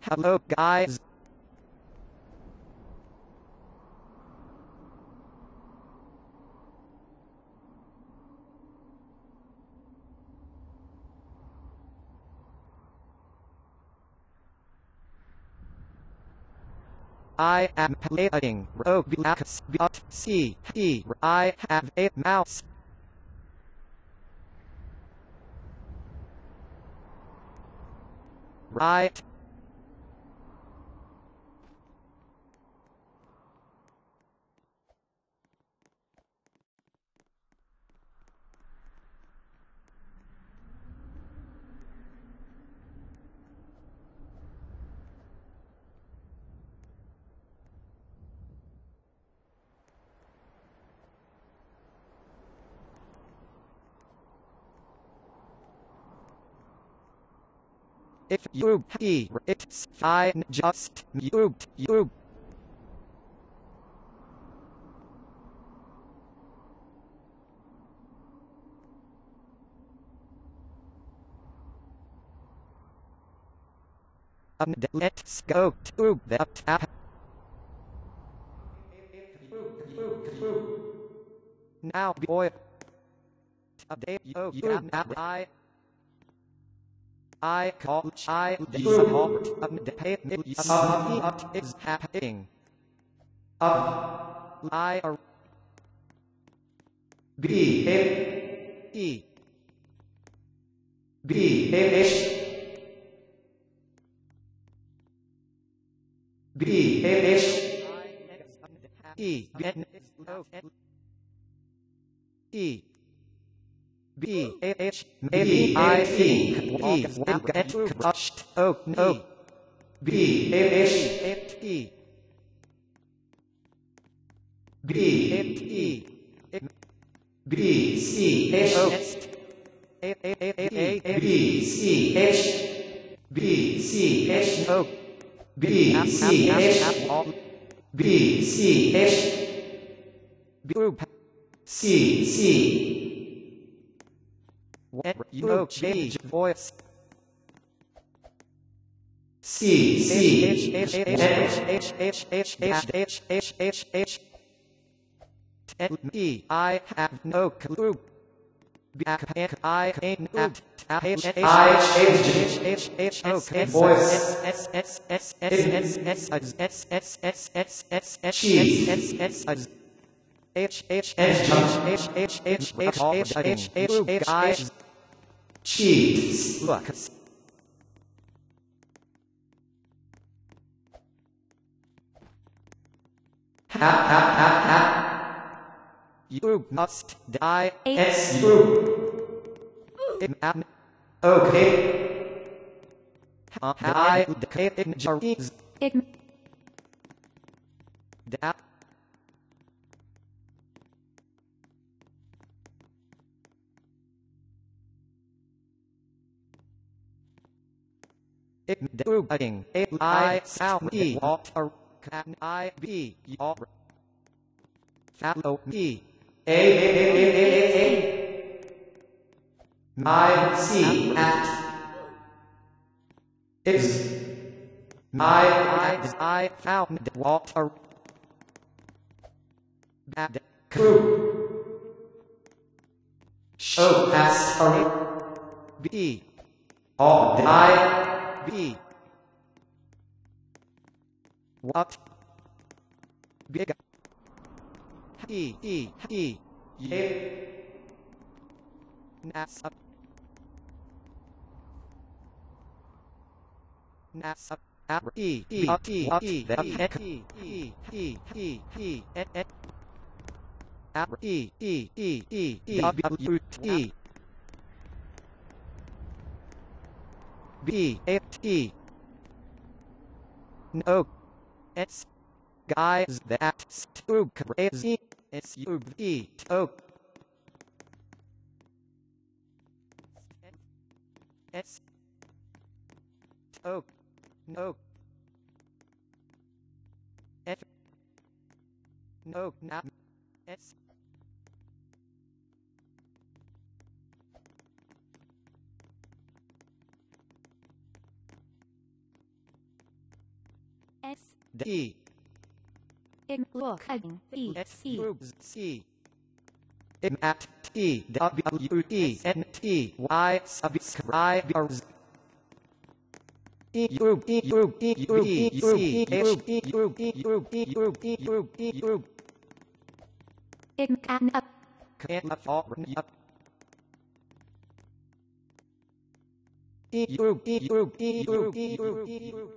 Hello guys. I am playing Roblox, but see here I have a mouse. Right. If you hear it's fine, just mute you. And let's go to the tab. Now boy, today you can I call child support and pay me what is happening. I are B E B H B H E E B H maybe I think we will get crushed. Oh no. B H E B H E B C H B C H B C H no B C H B C H group C C. When you change voice, C C H H H H H H H H H H. Tell me I have no clue. Backpack I cannot H H H H H okay voice S S S S S S S S S S S S S S S H H H H H H H H H guys cheese look ha ha ha ha you must die S you okay I the injuries that doing I sound me what can I be your follow me my C at is my eyes I found water bad crew show pass B or I B what big E NASA NASA the heck W B F E no it's guys that's too crazy it's you V O S O no F no not S S D in look E S C U C M at T W E N T Y subscribers E U E U E U E C H E U E U E U E U E U in can up can afford up E U E U E U E U E U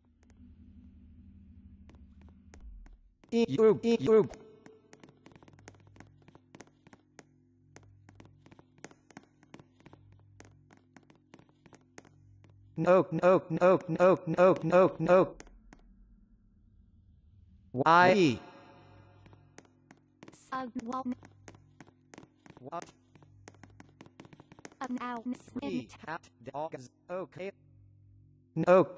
E U E U No, no, no, no, no, no, no. Y. What? We hat dogs. Okay. No.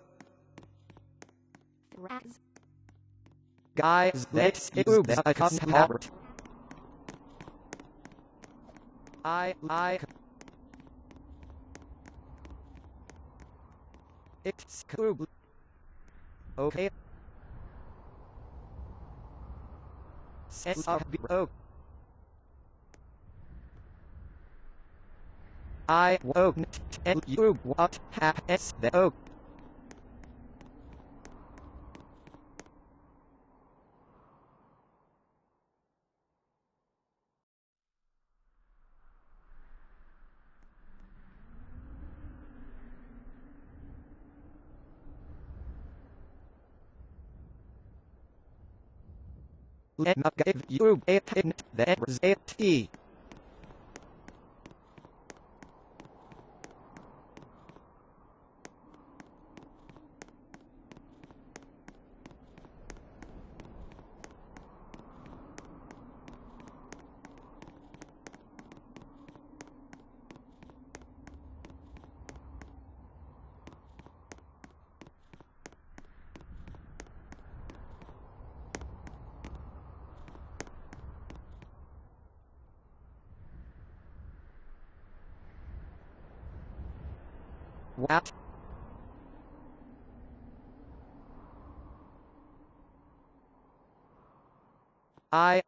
Guys, let's use the account. I. It's cool. Okay. Says below. I won't tell you what happens though. Let me give you a hint. There's a T. What? I.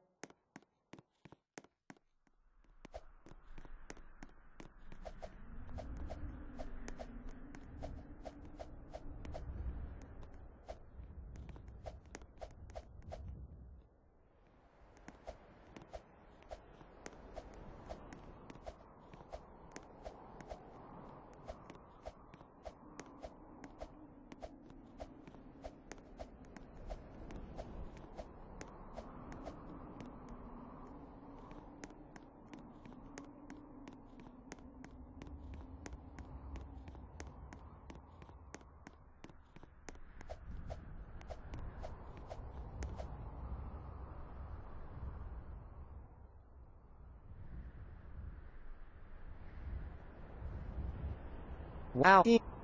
Wow.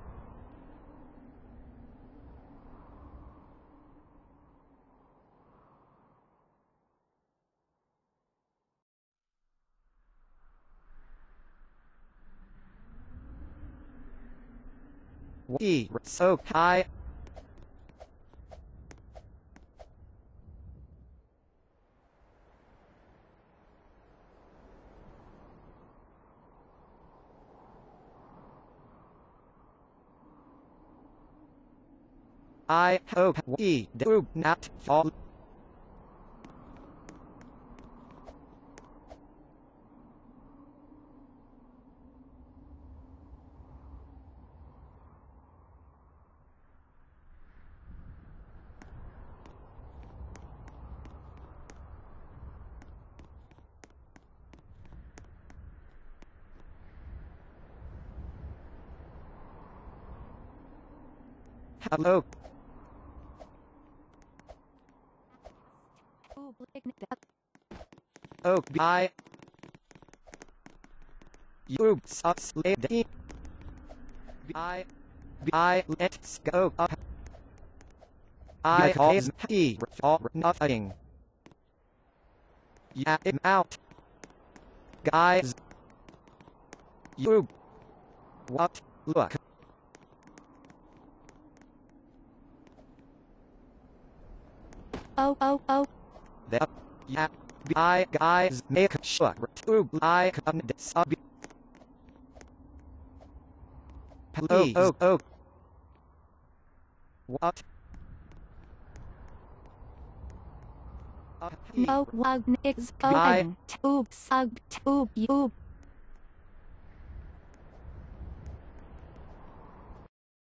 We so high. I hope we do not fall. Hello. Oh, I. You sus lady. I. Let's go up. I cause P for nothing. Yeah, I'm out. Guys. You. What? Look. Oh. The yeah. I guys make sure to like and sub. Please. Oh. What? No one is going to sub to you.